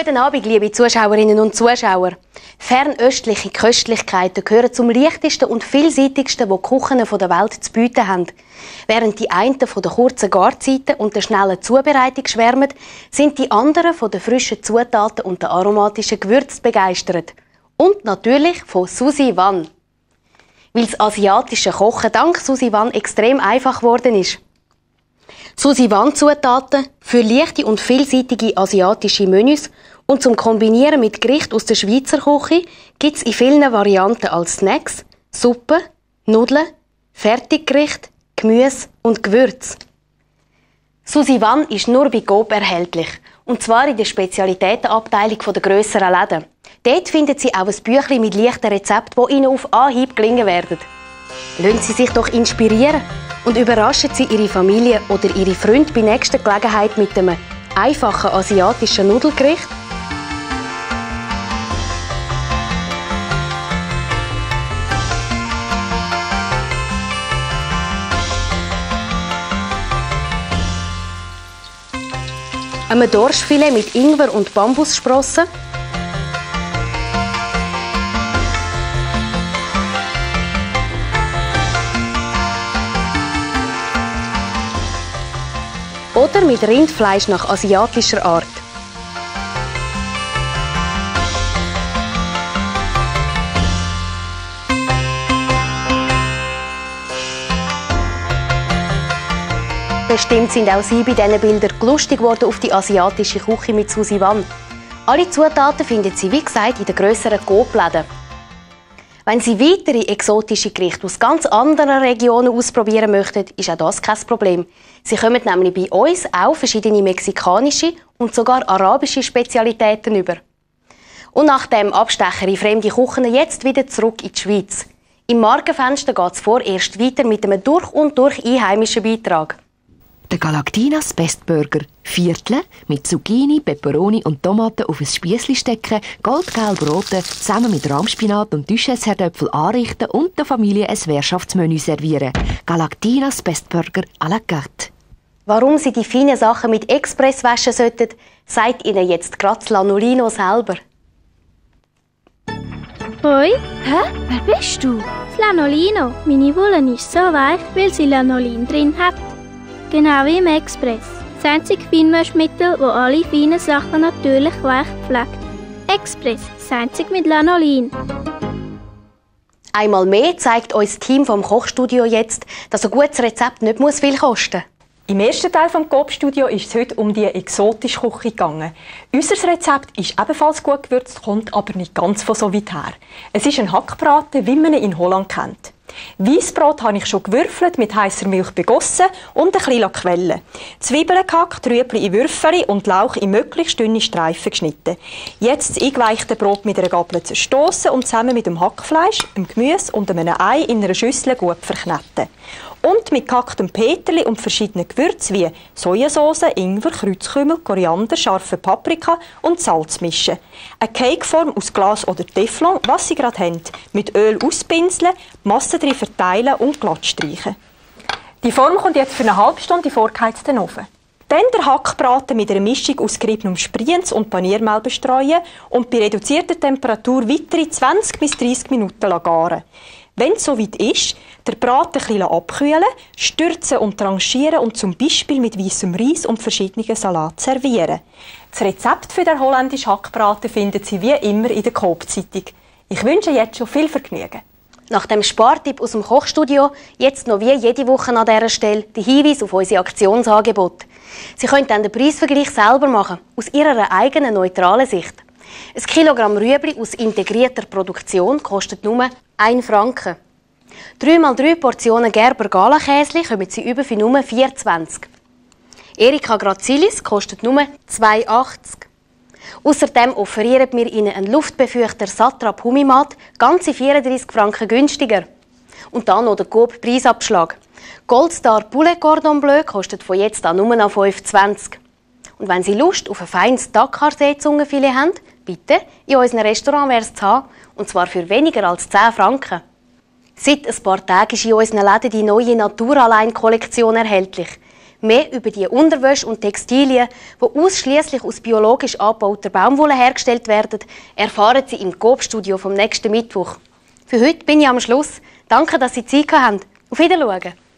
Guten Abend, liebe Zuschauerinnen und Zuschauer. Fernöstliche Köstlichkeiten gehören zum leichtesten und vielseitigsten, die die Küchen der Welt zu bieten haben. Während die einen von den kurzen Garzeiten und der schnellen Zubereitung schwärmen, sind die anderen von den frischen Zutaten und den aromatischen Gewürzen begeistert. Und natürlich von Susi Wan. Weil das asiatische Kochen dank Susi Wan extrem einfach geworden ist. Susi Wan Zutaten für leichte und vielseitige asiatische Menüs und zum Kombinieren mit Gerichten aus der Schweizer Küche gibt es in vielen Varianten als Snacks, Suppe, Nudeln, Fertiggerichte, Gemüse und Gewürze. Susi Wan ist nur bei Coop erhältlich, und zwar in der Spezialitätenabteilung der grösseren Läden. Dort finden Sie auch ein Büchlein mit leichten Rezepten, die Ihnen auf Anhieb gelingen werden. Lassen Sie sich doch inspirieren und überraschen Sie Ihre Familie oder Ihre Freunde bei nächster Gelegenheit mit einem einfachen asiatischen Nudelgericht. Einem Dorschfilet mit Ingwer und Bambussprossen. Oder mit Rindfleisch nach asiatischer Art. Bestimmt sind auch Sie bei diesen Bildern lustig geworden auf die asiatische Küche mit Susi Wan. Alle Zutaten finden Sie, wie gesagt, in den grösseren Coop-Läden. Wenn Sie weitere exotische Gerichte aus ganz anderen Regionen ausprobieren möchten, ist auch das kein Problem. Sie kommen nämlich bei uns auch verschiedene mexikanische und sogar arabische Spezialitäten über. Und nach dem Abstecher in fremde Küchen jetzt wieder zurück in die Schweiz. Im Markenfenster geht es vorerst weiter mit einem durch und durch einheimischen Beitrag. Der Galactinas Best Burger. Viertel mit Zucchini, Peperoni und Tomaten auf ein Spiessli stecken, goldgelb rote, zusammen mit Rahmspinat und Duchesse-Herdöpfel anrichten und der Familie ein Währschaftsmenü servieren. Galactinas Best Burger à la carte. Warum Sie die feinen Sachen mit Express waschen sollten, sagt Ihnen jetzt gerade das Lanolino selber. Hoi? Hä? Wer bist du? Das Lanolino. Meine Wolle ist so weich, weil sie Lanolin drin hat. Genau wie im Express. Das einzige Feinwaschmittel, das alle feinen Sachen natürlich weich pflegt. Express, das einzige mit Lanolin. Einmal mehr zeigt uns das Team vom Kochstudio jetzt, dass ein gutes Rezept nicht viel kosten muss. Im ersten Teil des Coop-Studio ist es heute um die exotische Küche gegangen. Unser Rezept ist ebenfalls gut gewürzt, kommt aber nicht ganz von so weit her. Es ist ein Hackbraten, wie man ihn in Holland kennt. Weissbrot habe ich schon gewürfelt, mit heißer Milch begossen und ein bisschen quellen. Zwiebeln gehackt, Rüebli in Würfel und Lauch in möglichst dünne Streifen geschnitten. Jetzt das eingeweichte Brot mit einer Gabel zerstossen und zusammen mit dem Hackfleisch, dem Gemüse und einem Ei in einer Schüssel gut verkneten. Und mit gehacktem Peterli und verschiedenen Gewürzen wie Sojasauce, Ingwer, Kreuzkümmel, Koriander, scharfe Paprika und Salz mischen. Eine Cakeform aus Glas oder Teflon, was Sie gerade haben, mit Öl auspinseln, die Masse drin verteilen und glatt streichen. Die Form kommt jetzt für eine halbe Stunde in vorgeheizten Ofen. Dann der Hackbraten mit einer Mischung aus geriebenem Sprienz und Paniermehl bestreuen und bei reduzierter Temperatur weitere 20 bis 30 Minuten garen. Wenn es soweit ist, der Braten ein bisschen abkühlen, stürzen und tranchieren und zum Beispiel mit weissem Reis und verschiedenen Salaten servieren. Das Rezept für den holländischen Hackbraten finden Sie wie immer in der Coop-Zeitung. Ich wünsche jetzt schon viel Vergnügen. Nach dem Spartipp aus dem Kochstudio jetzt noch wie jede Woche an dieser Stelle der Hinweis auf unsere Aktionsangebote. Sie können dann den Preisvergleich selber machen, aus Ihrer eigenen neutralen Sicht. Ein Kilogramm Rüebli aus integrierter Produktion kostet nur 1 Franken. 3x3 Portionen Gerber Galakäsli kommen Sie über für nur 4,20. Erika Grazilis kostet nur 2,80. Außerdem offerieren wir Ihnen einen luftbefeuchter Satrap Humimat ganze 34 Franken günstiger. Und dann noch der Coop-Preisabschlag. Goldstar Poulet Cordon Bleu kostet von jetzt an nur noch 5,20. Und wenn Sie Lust auf ein feines Dakar-See-Zungenfilet haben, bitte, in unserem Restaurant wäre es zu haben, und zwar für weniger als 10 Franken. Seit ein paar Tagen ist in unseren Läden die neue Naturalein-Kollektion erhältlich. Mehr über die Unterwäsche und Textilien, die ausschließlich aus biologisch angebauter Baumwolle hergestellt werden, erfahren Sie im Coop-Studio vom nächsten Mittwoch. Für heute bin ich am Schluss. Danke, dass Sie Zeit hatten. Auf Wiedersehen.